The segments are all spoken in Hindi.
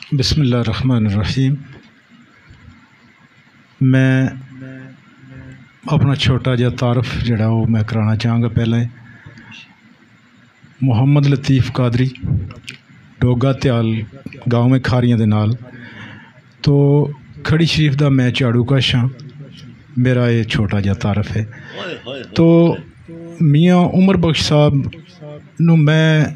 बिस्मिल्लाहिर्रहमानिर्रहीम। मैं अपना छोटा जिहा तारफ़ जिहड़ा वो मैं कराना चाहांगा। पहले मुहम्मद लतीफ़ कादरी, डोगा त्याल गाँव में खारियां दे नाल। तो खड़ी शरीफ दा मैं झाड़ू कश हाँ। मेरा ये छोटा जिहा तारफ़ है। तो मियाँ उमर बख्श साहब नू मैं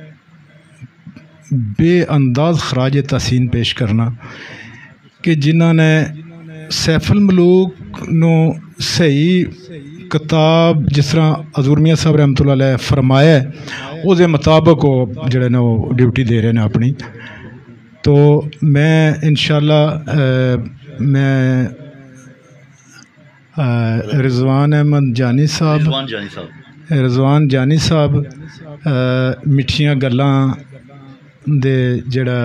बेअंदाज़ खराज तहसीन पेश करना कि जिन्हों ने सैफुल मलूक नू सही किताब जिस तरह हज़ूर मियाँ साहब रहमतुल्लाह अलैह फरमाया उसके मुताबिक वो जड़े ने वो ड्यूटी दे रहे हैं अपनी। तो मैं इंशाअल्लाह मैं रिजवान अहमद जानी साहब मिठियां गल्लां दे जड़ा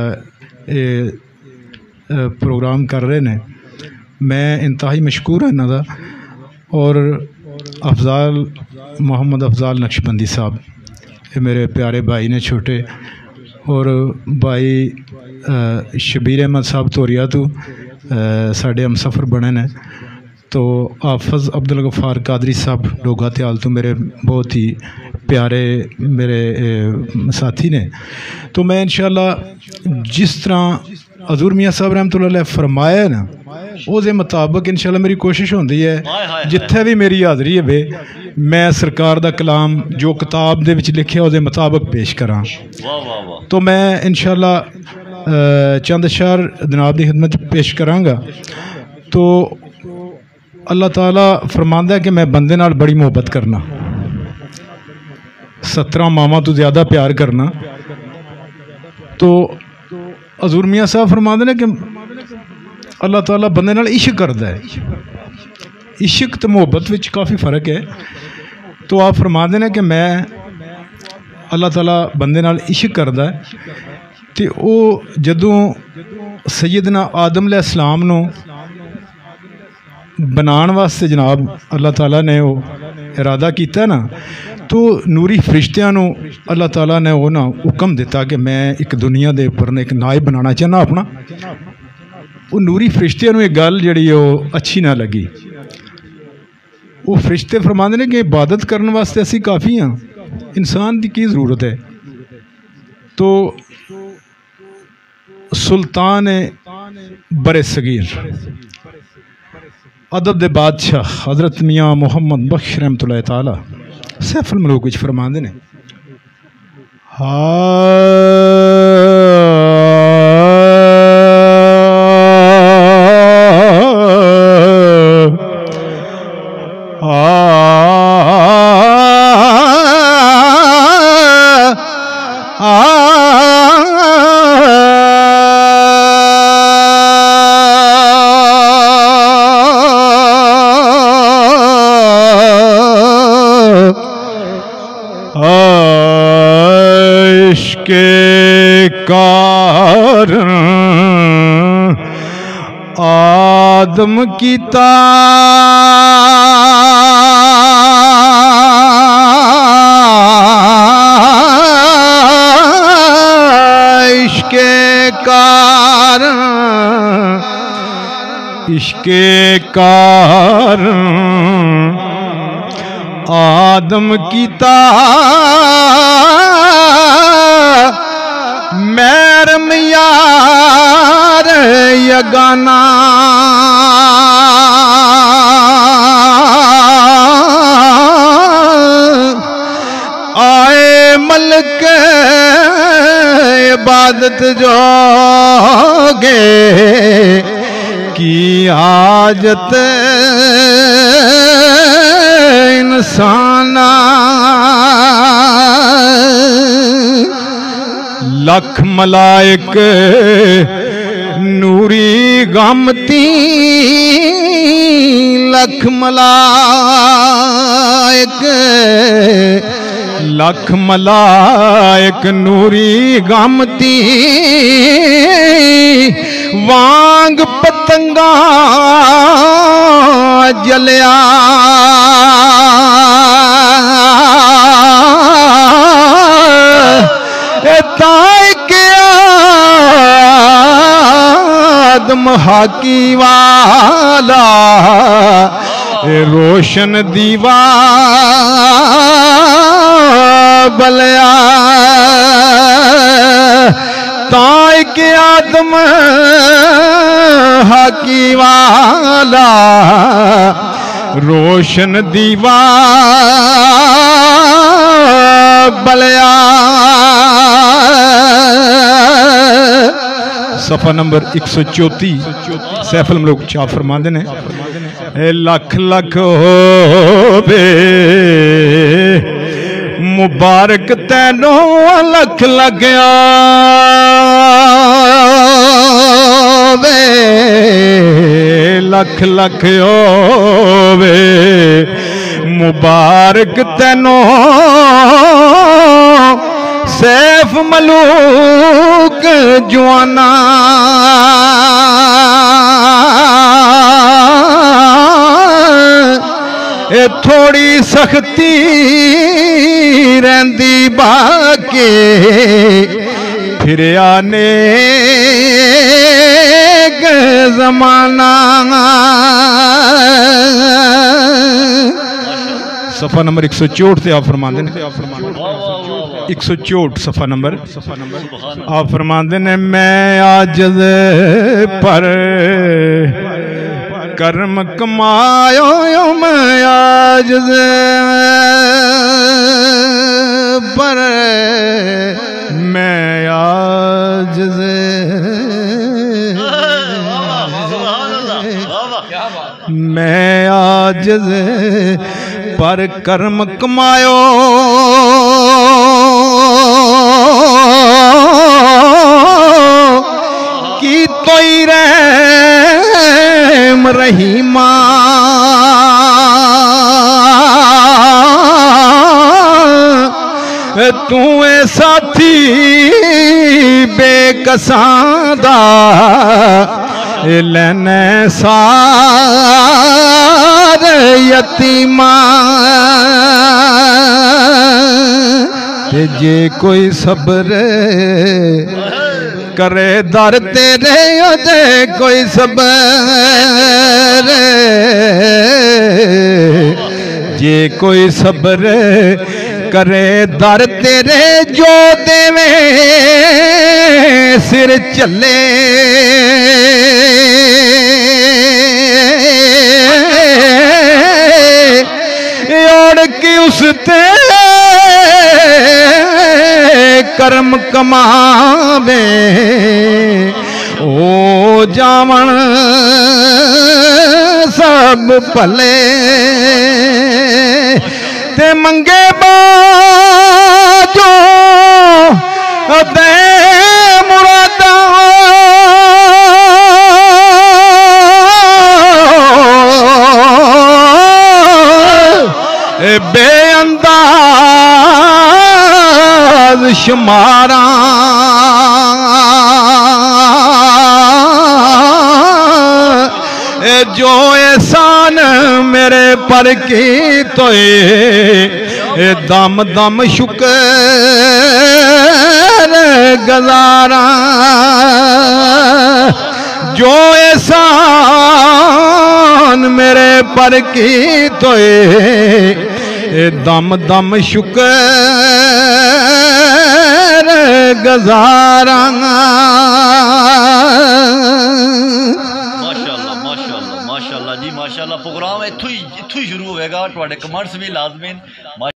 प्रोग्राम कर रहे हैं। मैं इंतहाई मशकूर हाँ इन्हों का। और मोहम्मद अफजाल नक्शबंदी साहब ये मेरे प्यारे भाई ने छोटे। और भाई शबीर अहमद साहब तोरिया तो साढ़े हम सफ़र बने ने। तो हाफिज़ अब्दुल गफ़ार कादरी साहब डोगा त्याल तो मेरे बहुत ही प्यारे मेरे साथी ने। तो मैं इंशाअल्लाह जिस तरह हज़ूर मियाँ साहब रहमतुल्लाह अलैह फरमाया ना उसके मुताबिक इंशाअल्लाह मेरी कोशिश होती है जिथे भी मेरी हाज़री है मैं सरकार दा कलाम जो किताब दे विच लिखिया उसके मुताबिक पेश करा। तो मैं इंशाअल्लाह चंद अशआर जनाब की खिदमत पेश करांगा। तो अल्लाह ताला फरमांदा है कि मैं बंदे नाल बड़ी मोहब्बत करना, 17 मावां तो ज़्यादा प्यार करना। तो हज़ूर मियाँ साहब फरमाते हैं कि अल्लाह ताला बंदे नाल इश्क करता है। इश्क तो मोहब्बत विच काफ़ी फ़र्क है। तो आप फरमाते हैं कि मैं अल्लाह ताला बंदे नाल इश्क करता है। तो वो जदों सैयदना आदम अलैहिस्सलाम नू बनाने वास्ते जनाब अल्लाह ताला ने वो इरादा किया ना, तो नूरी फरिश्तियां नू अल्लाह ताला ने वो ना हुक्म दिता कि मैं एक दुनिया के उपर ने एक नायब बनाना चाहना अपना। वो नूरी फरिश्तियां नू एक गल जिहड़ी वो अच्छी ना लगी। वो फरिश्ते फरमाते हैं कि इबादत करने वास्ते असी काफ़ी हाँ, इंसान की ज़रूरत है। तो सुल्तान बरे सगीर अदब दे बादशाह हज़रत मियाँ मुहम्मद बख्श रहमतुल्लाह ताला सैफुल मलूक विच फरमांदे ने आदम कीता इश्के कारण आदम कीता मैरम यार यगाना आए मलक इबादत जोगे की हाजत इंसाना लख मलाइक नूरी गमती लख मलाइक नूरी गमती वांग पतंगा जलिया ताई क्या आदम हाकी वाला रोशन दीवा बलिया ताई के आदम हाकी वाला रोशन दीवा बलिया। सफ़ा नंबर 134 सैफल मलूक शाह फरमाते ने लख लख होवे मुबारक तैनों लख लग्या वे लख लख होवे मुबारक तैनों सैफ मलूक जवाना ए थोड़ी सख्ती रही बाके फिर आने जमाना। सफ़ा नंबर 164 से आप फरमाते हैं 164 सफ़ा नंबर आप फरमाते ने मैं आजिज़ पर कर्म कमायो मैं आजिज़ पर मैं आजिज़ मैं आजिज़ पर कर्म कमायो की तोई रहम रहीमा तू साथी बेकसादा लेने सारे यतीमा जे कोई सब्र करे दर तेरे जे कोई सब्र जे कोई सब्र करे दर तेरे जो देवे सिर चले ओढ़ के उस ते कर्म कमावे ओ जावन सब भले ते मंगे बाजो दे मुरादा बेअंदाज शुमारा जो एहसान मेरे पर की तो दम दम शुक्र गजारा जो एहसान मेरे पर की तो दम दम शुक्र गजारा। माशाअल्लाह जी माशाअल्लाह प्रोग्राम इत्थों ही शुरू होएगा। कमेंट्स भी लाजमी।